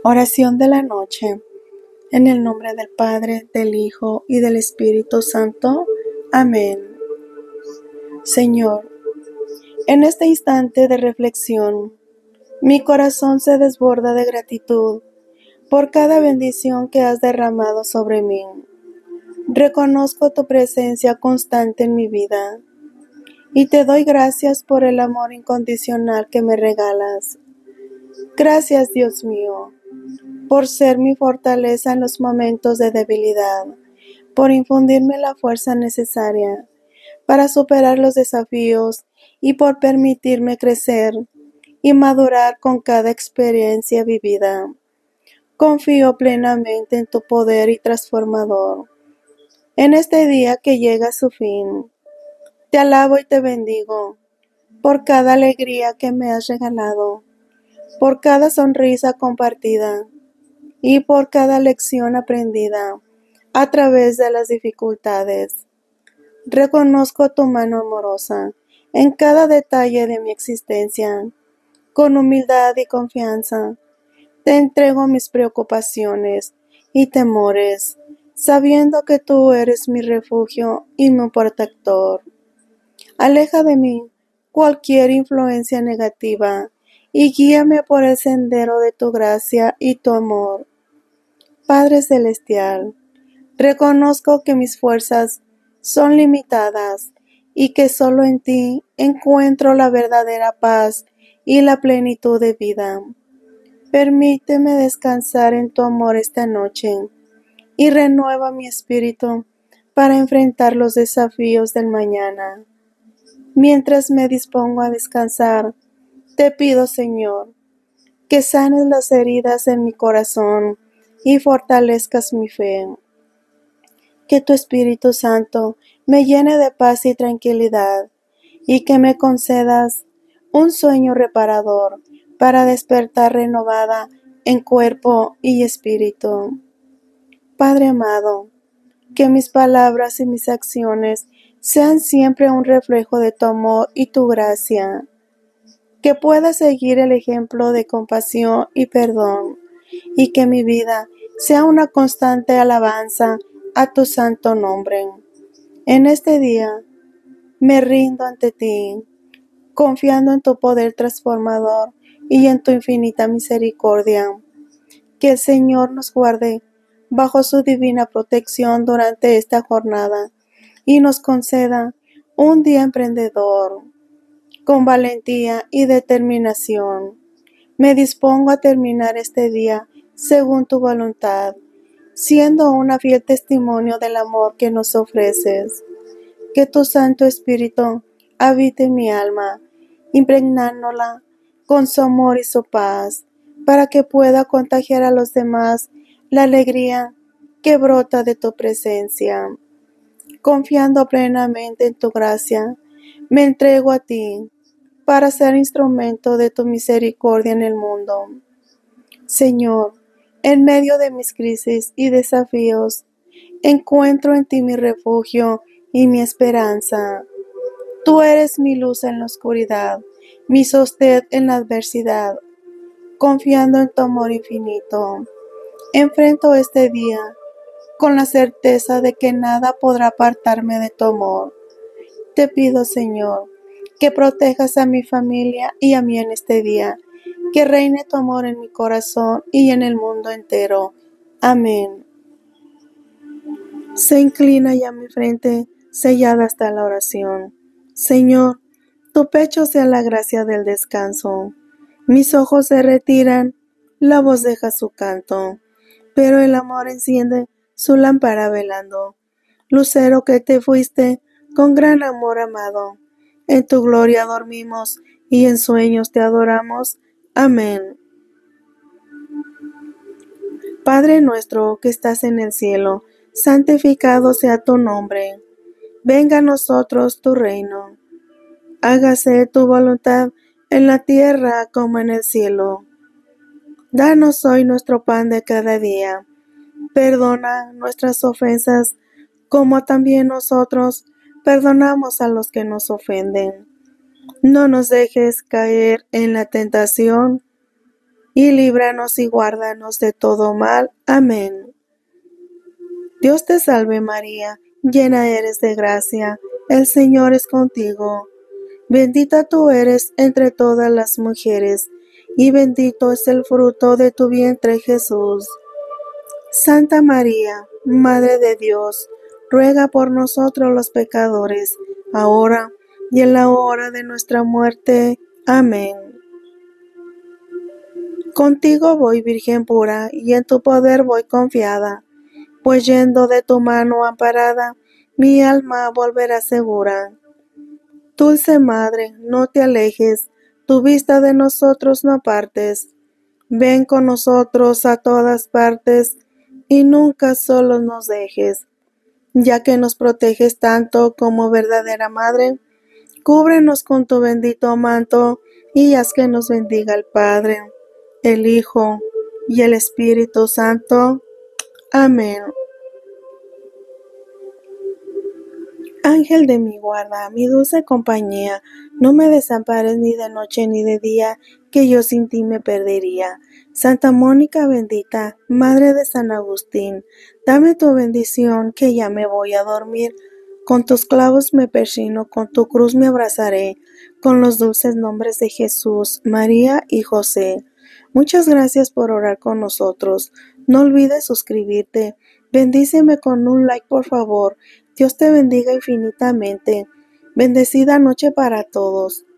Oración de la noche. En el nombre del Padre, del Hijo y del Espíritu Santo. Amén. Señor, en este instante de reflexión, mi corazón se desborda de gratitud por cada bendición que has derramado sobre mí. Reconozco tu presencia constante en mi vida y te doy gracias por el amor incondicional que me regalas. Gracias, Dios mío, por ser mi fortaleza en los momentos de debilidad, por infundirme la fuerza necesaria para superar los desafíos y por permitirme crecer y madurar con cada experiencia vivida. Confío plenamente en tu poder y transformador. En este día que llega a su fin, te alabo y te bendigo por cada alegría que me has regalado, por cada sonrisa compartida y por cada lección aprendida a través de las dificultades. Reconozco tu mano amorosa en cada detalle de mi existencia. Con humildad y confianza, te entrego mis preocupaciones y temores, sabiendo que tú eres mi refugio y mi protector. Aleja de mí cualquier influencia negativa y guíame por el sendero de tu gracia y tu amor. Padre Celestial, reconozco que mis fuerzas son limitadas y que solo en ti encuentro la verdadera paz y la plenitud de vida. Permíteme descansar en tu amor esta noche y renueva mi espíritu para enfrentar los desafíos del mañana. Mientras me dispongo a descansar, te pido, Señor, que sanes las heridas en mi corazón y fortalezcas mi fe. Que tu Espíritu Santo me llene de paz y tranquilidad, y que me concedas un sueño reparador para despertar renovada en cuerpo y espíritu. Padre amado, que mis palabras y mis acciones sean siempre un reflejo de tu amor y tu gracia. Que pueda seguir el ejemplo de compasión y perdón, y que mi vida sea una constante alabanza a tu santo nombre. En este día me rindo ante ti, confiando en tu poder transformador y en tu infinita misericordia. Que el Señor nos guarde bajo su divina protección durante esta jornada y nos conceda un día emprendedor. Con valentía y determinación, me dispongo a terminar este día según tu voluntad, siendo una fiel testimonio del amor que nos ofreces. Que tu Santo Espíritu habite en mi alma, impregnándola con su amor y su paz, para que pueda contagiar a los demás la alegría que brota de tu presencia. Confiando plenamente en tu gracia, me entrego a ti para ser instrumento de tu misericordia en el mundo. Señor, en medio de mis crisis y desafíos, encuentro en ti mi refugio y mi esperanza. Tú eres mi luz en la oscuridad, mi sostén en la adversidad. Confiando en tu amor infinito, enfrento este día con la certeza de que nada podrá apartarme de tu amor. Te pido, Señor, que protejas a mi familia y a mí en este día, que reine tu amor en mi corazón y en el mundo entero. Amén. Se inclina ya mi frente, sellada hasta la oración. Señor, tu pecho sea la gracia del descanso. Mis ojos se retiran, la voz deja su canto, pero el amor enciende su lámpara velando. Lucero que te fuiste con gran amor amado. En tu gloria dormimos y en sueños te adoramos. Amén. Padre nuestro que estás en el cielo, santificado sea tu nombre. Venga a nosotros tu reino. Hágase tu voluntad en la tierra como en el cielo. Danos hoy nuestro pan de cada día. Perdona nuestras ofensas, como también nosotros perdonamos a los que nos ofenden. No nos dejes caer en la tentación y líbranos y guárdanos de todo mal. Amén. Dios te salve María, llena eres de gracia, el Señor es contigo. Bendita tú eres entre todas las mujeres, y bendito es el fruto de tu vientre Jesús. Santa María, Madre de Dios, ruega por nosotros los pecadores, ahora y en la hora de nuestra muerte. Amén. Contigo voy, Virgen pura, y en tu poder voy confiada, pues yendo de tu mano amparada, mi alma volverá segura. Dulce Madre, no te alejes, tu vista de nosotros no apartes. Ven con nosotros a todas partes, y nunca solos nos dejes. Ya que nos proteges tanto como verdadera Madre, cúbrenos con tu bendito manto, y haz que nos bendiga el Padre, el Hijo y el Espíritu Santo. Amén. Ángel de mi guarda, mi dulce compañía, no me desampares ni de noche ni de día, que yo sin ti me perdería. Santa Mónica bendita, Madre de San Agustín, dame tu bendición, que ya me voy a dormir. Con tus clavos me persino, con tu cruz me abrazaré, con los dulces nombres de Jesús, María y José. Muchas gracias por orar con nosotros. No olvides suscribirte. Bendíceme con un like, por favor. Dios te bendiga infinitamente. Bendecida noche para todos.